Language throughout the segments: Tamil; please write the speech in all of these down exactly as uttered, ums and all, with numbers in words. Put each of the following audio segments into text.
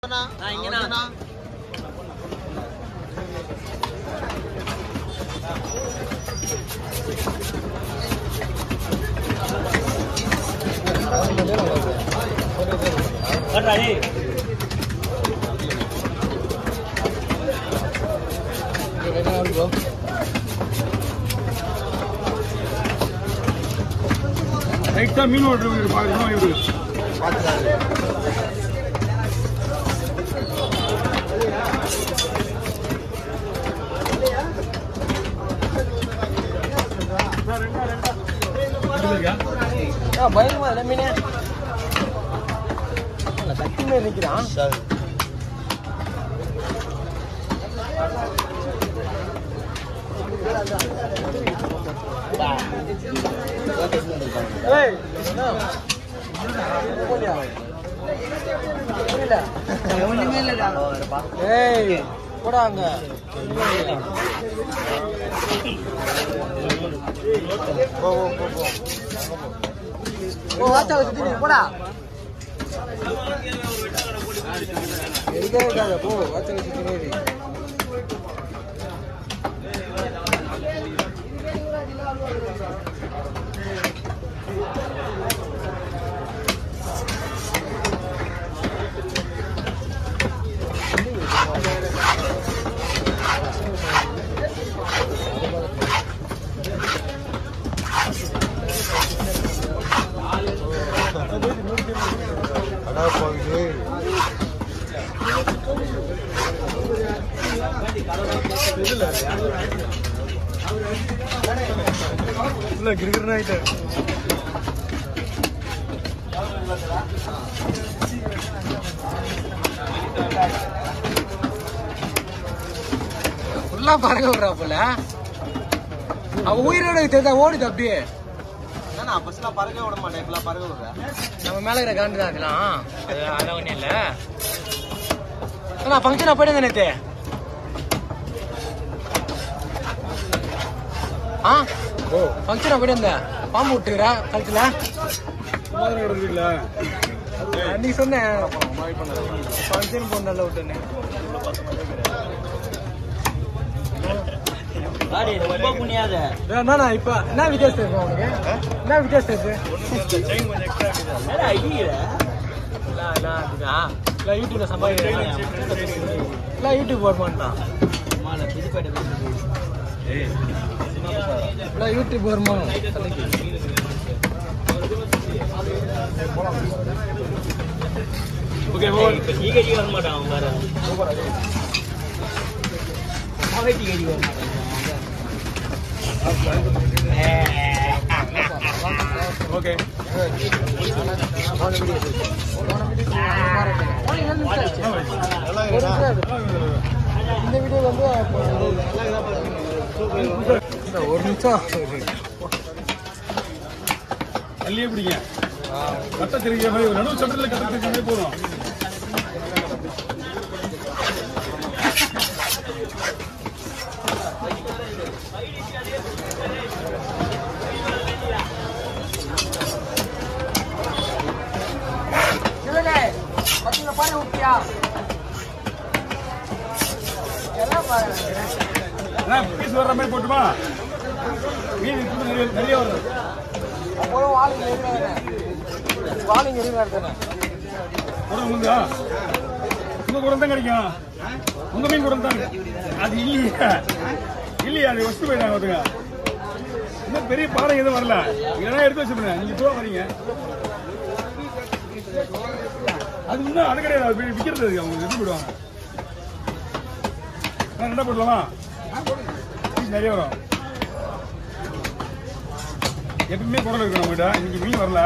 ரைட்டா மீன் ஓட்டு பாக்கணும் இவரு பயங்கரமா இல்லை மீனே சக்தி மாரி நிற்கிறான் ஏய் போடா அங்க போடா போ வாட்ச வச்சு கிரிக்கெட் ஆயிட்டு ஃபுல்லா பறக்க விடுறா போல அவ உயிரோட தெரிஞ்சா ஓடுது அப்படியே பறக்க விட மாட்டேன் பறக்க விடுற நம்ம மேல இருக்கிற காண்டு தான் இருக்கலாம் அதான் ஒன்றும் இல்லை ஆனா ஃபங்க்ஷன் போயிட்டு நேற்று ஆ ஓ ஃபங்க்ஷன் போயிட்டு இருந்த பாம்பு விட்டுக்கிறா கழுத்துல நீ சொன்ன ஃபங்க்ஷன் போன விட்டுன்னு இப்ப என்ன வித்தியாசம் இருக்கு உனக்கு என்ன வித்தியாசம் இருக்கு யூடியூப்ல சம்பாதிக்கிறேன் யூடியூப் போட மாட்டான் யூடியூப் வருமானம் ஓகே வர மாட்டான் ஓகே இந்த வீடியோ வந்து ஒரு நிமிஷம் அள்ளியே பிடிங்க கட்ட தெரிகிற மாதிரி ஒரு நடுவு சட்டத்தில் கட்ட தெரிஞ்ச போதும் பீஸ் வர்ற மாதிரி போட்டுமா மீன் நிறைய நிறைய வருது அப்போது வாலிங் வாலிங் எரிவாருதானே உங்க உங்க கூட தான் கிடைக்கும் உங்க மீன் கூட தான் அது இல்லையா இல்லையா அது வச்சு போயிட்டாங்க ஒருத்தங்க இன்னும் பெரிய பாறை எதுவும் வரல இதெல்லாம் எடுத்து வச்சுருந்தேன் நீங்க தூரம் வரீங்க அது இன்னும் அது கிடையாது விற்கிறது அவங்க எடுத்து போயிடுவாங்க ரெண்டா போடலாமா நிறைய வரும் எப்பவுமே குரல் இருக்கு நம்மகிட்ட இன்னைக்கு மீன் வரல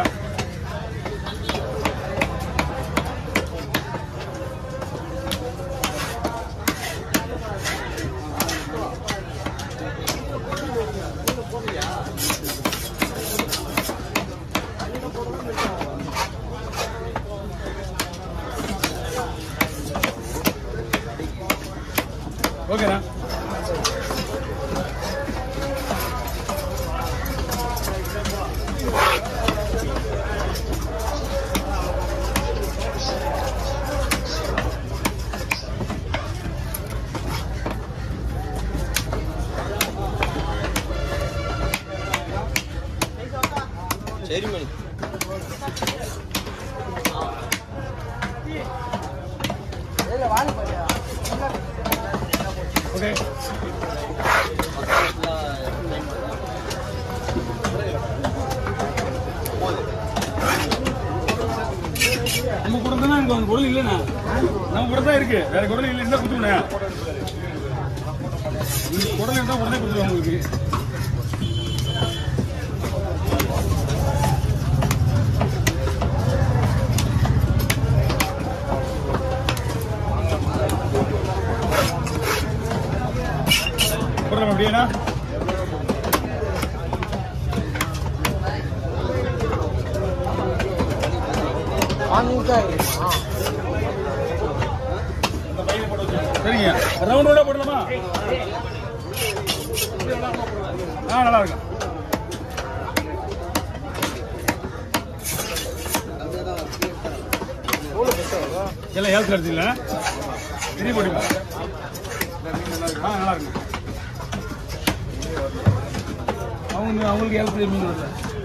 ஓகேண்ணா நம்ம கூட தான் இருக்கு, வேற குடல் இல்லை இருந்தா கொடுத்துருவேன். குடல் இருந்தா உடனே கொடுத்துருவேன் உங்களுக்கு. குடல் அப்படியேண்ணா சரிங்க. ரவுண்ட் ரவுண்டா போடலாமா? ஆ நல்லா இருக்கும். எல்லாம் ஏழு எடுத்துங்களா? பெரிய போடுங்க. ஆ நல்லா இருக்கு. அவங்க அவங்களுக்கு ஏழு மீன் வருது.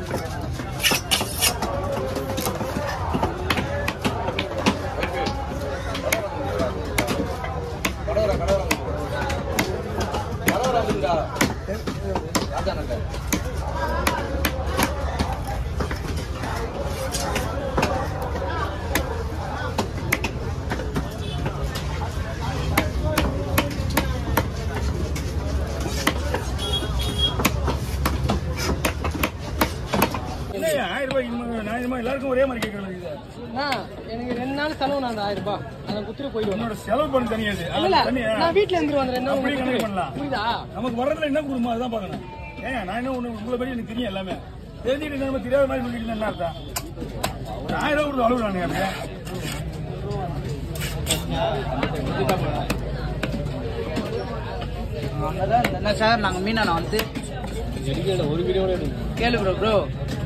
எல்லாருக்கும் ஒரே மாதிரி கேட்கறது. எனக்கு ரெண்டு நாள் செலவு நான் ஆயிரம் ரூபாய் அதை குத்துட்டு போயிடுவேன். செலவு பண்ணி தனியாது. நான் வீட்டுல இருந்து வந்துடுறேன். அப்படி கணக்கு பண்ணலாம். புரியுதா? நமக்கு வர்றதுல என்ன கொடுமா அதான் பாக்கணும். ஏன் நான் என்ன ஒண்ணு உங்களை பத்தி எனக்கு தெரியும் எல்லாமே தெரிஞ்சுட்டு நம்ம தெரியாத மாதிரி சொல்லிட்டு என்ன அர்த்தம்? ஒரு ஆயிரம் ரூபாய் கொடுத்து அளவு நானே என்ன சார் நாங்க மீனா வந்து ஒரு வீடியோ கேளு ப்ரோ ப்ரோ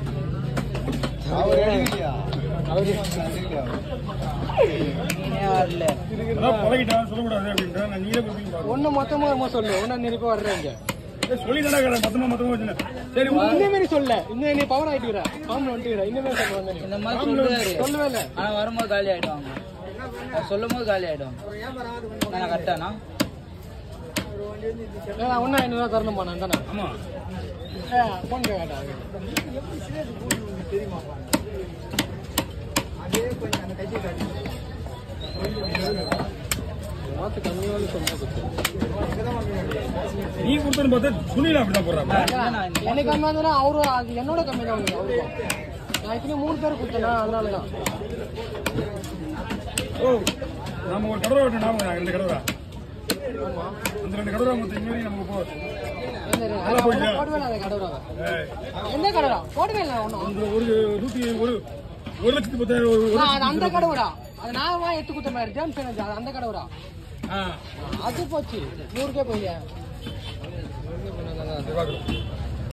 ஒன்னு மொத்தமா சொல்லு ஒன்னு நெருப்பா வர்றேங்க சொல்லி மொத்தமா மொத்தமா சரி இந்த மாதிரி சொல்ல இந்த நீ பவர் ஆயிட்டு பாம்பு வந்துட்டு இந்த மாதிரி சொல்லுவாங்க. இந்த மாதிரி சொல்லுவாரு சொல்லவே இல்லை. ஆனா வரும்போது காலி ஆயிடுவாங்க. சொல்லும் போது காலி ஆயிடும். நான் கரெக்டானா ஒன்னு ஐநூறு ரூபா தரணுமா? நான் தானே. ஆமா போன் கேட்டா தெரியுமா? அதே கொஞ்சம் அந்த கையை காட்டி மாத்து கம்மியான சொன்னா நீ கொடுத்தன்னு பார்த்தா சுனில அப்படிதான் போடுறாங்க. எனக்கு கம்மியா இருந்தாலும் அவரு அது என்னோட கம்மி தான் அவருக்கும். நான் இதுல மூணு பேர் கொடுத்தேன்னா அதனாலதான். ஓ நம்ம ஒரு கடவுளை விட்டு நாம ரெண்டு கடவுளா அந்த ரெண்டு கடவுளா மொத்தம் இங்கே நமக்கு போ எந்த கடவுளா போடவே இல்லை ஒன்றும். ஒரு நூத்தி ஒரு ஒரு லட்சத்தி பத்தாயிரம் அந்த கடவுடா அது நான் எடுத்து கொடுத்த மாதிரி ஜாம்ஸ் அந்த கடவுடா அது போச்சு நூறுக்கே போய்